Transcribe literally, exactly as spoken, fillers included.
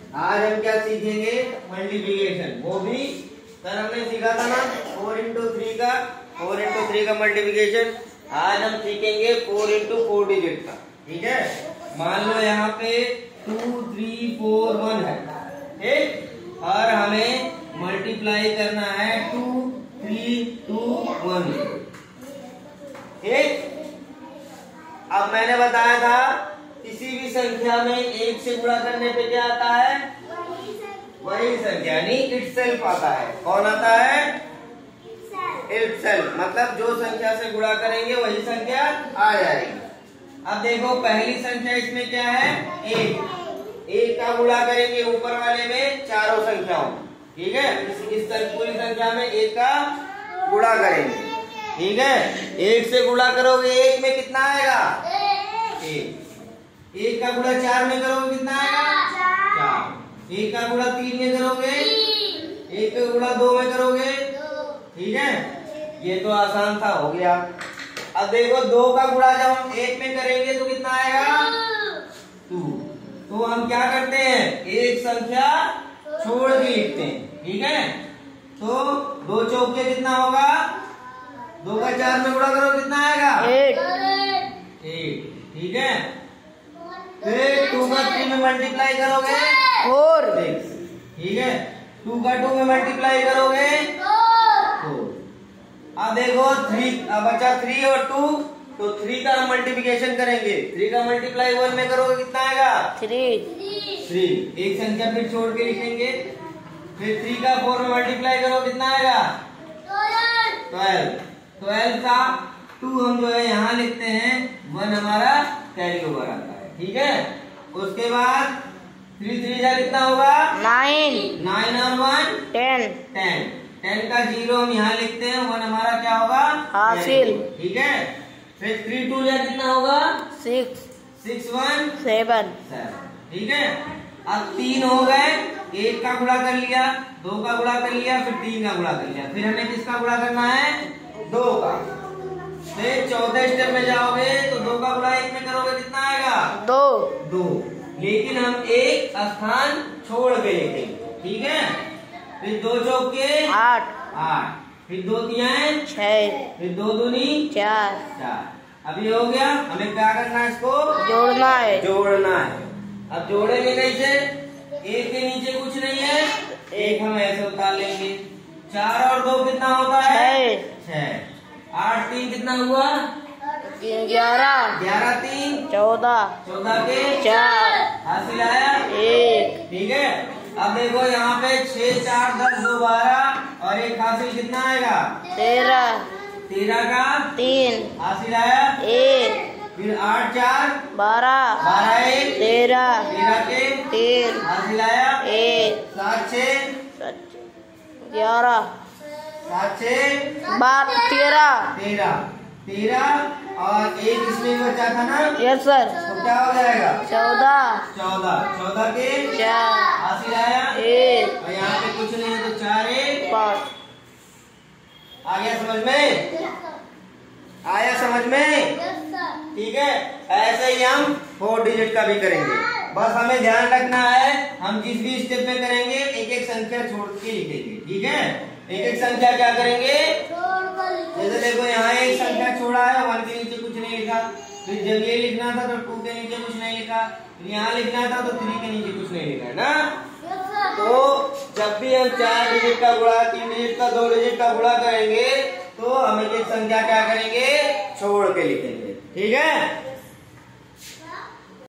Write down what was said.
आज हम क्या सीखेंगे? मल्टीप्लिकेशन। वो भी सर हमने सीखा था ना फोर इंटू थ्री का फोर इंटू थ्री का मल्टीप्लिकेशन। आज हम सीखेंगे फोर इंटू फोर डिजिट का। ठीक है, मान लो यहाँ पे टू थ्री फोर वन है, ठीक, और हमें मल्टीप्लाई करना है टू थ्री टू वन, ठीक। अब मैंने बताया था किसी भी संख्या में एक से गुणा करने पे क्या आता है? वही संख्या, यानी इटसेल्फ आता है। कौन आता है? इटसेल्फ, मतलब जो संख्या से गुणा करेंगे वही संख्या आ जाएगी। अब देखो पहली संख्या इसमें क्या है? एक। एक का गुणा करेंगे ऊपर वाले में चारों संख्याओं, ठीक है। इस, इस पूरी संख्या में एक का गुणा करेंगे, ठीक है। एक से गुणा करोगे एक में कितना आएगा? एक। एक का गुणा चार में करोगे कितना आएगा? चार। एक का गुणा तीन में करोगे, एक का गुणा दो में करोगे, ठीक है। ये तो आसान था, हो गया। अब देखो दो का गुणा जब हम एक में करेंगे तो कितना आएगा? टू। तो हम क्या करते हैं? एक संख्या छोड़ के लिखते हैं, ठीक है। तो दो चौके कितना होगा? दो का चार में गुणा करो कितना आएगा? एट। एट, ठीक है। फिर टू का थ्री में मल्टीप्लाई करोगे फोर, सिक्स, ठीक है। टू का टू में मल्टीप्लाई करोगे फोर। अब देखो थ्री, अब बचा थ्री और टू, तो थ्री का हम मल्टीप्लिकेशन करेंगे। थ्री का मल्टीप्लाई वन में करोगे कितना आएगा? थ्री। थ्री, एक संख्या फिर छोड़ के लिखेंगे। फिर थ्री का फोर में मल्टीप्लाई करो कितना आएगा? ट्वेल्व। ट्वेल्व का टू हम जो है यहाँ लिखते हैं, वन हमारा कैरी ओवर आता है, ठीक है। उसके बाद थ्री थ्री जा कितना होगा? नाइन। नाइन और वन टेन। टेन। टेन का जीरो हम यहाँ लिखते हैं, वन हमारा क्या होगा? हासिल, ठीक है। फिर थ्री टू जा कितना होगा? सिक्स। सिक्स वन सेवन, ठीक है। अब तीन हो गए, एक का गुणा कर लिया, दो का गुणा कर लिया, फिर तीन का गुणा कर लिया। फिर हमें किसका गुणा करना है? दो का। फिर चौथे स्टेप में जाओगे तो दो का गुणा एक में करोगे कितना आएगा? दो। दो, लेकिन हम एक स्थान छोड़ के लिखेंगे, ठीक है। फिर दो चौके आठ। आठ, फिर दो तिहाई छह, फिर दो दूनी चार। चार। अभी हो गया, हमें क्या करना है? इसको जोड़ना है। जोड़ना है। अब जोड़ेंगे कैसे? एक के नीचे कुछ नहीं है, एक हम ऐसे उतार लेंगे। चार और दो कितना होता है? छह। आठ तीन कितना हुआ? ग्यारह। ग्यारह तीन चौदह। चौदह के चार, हासिल आया एक, ठीक है। अब देखो यहाँ पे छह चार दस दो बारह और एक हासिल कितना आएगा? तेरह। तेरह का तीन, हासिल आया एक। फिर आठ चार बारह, बारह एक तेरह, तेरह के तीन, हासिल आया एक। सात छह ग्यारह, सात छह बारह तेरह, तेरह। तेरह और एक इसमें बचा था ना? Yes sir. तो क्या हो जाएगा? चौदह। चौदह। चौदह के चार, हासिल आया एक। और यहाँ पे कुछ नहीं है तो चार एक पाँच। आ गया समझ में? आया समझ में? ठीक है। ऐसे ही हम फोर डिजिट का भी करेंगे। बस हमें ध्यान रखना है, हम जिस भी स्टेप में करेंगे एक एक संख्या छोड़ के लिखेंगे, ठीक है। एक एक संख्या क्या करेंगे? जैसे देखो यहाँ एक संख्या छोड़ा है, वन के नीचे कुछ नहीं लिखा। फिर जब ये लिखना था तो टू के नीचे कुछ नहीं लिखा। फिर यहाँ लिखना था तो थ्री के नीचे कुछ नहीं लिखा है ना। तो जब भी हम चार डिजिट का गुणा, तीन डिजिट का, दो डिजिट का गुणा करेंगे तो हम एक एक संख्या क्या करेंगे? छोड़ के लिखेंगे, ठीक है।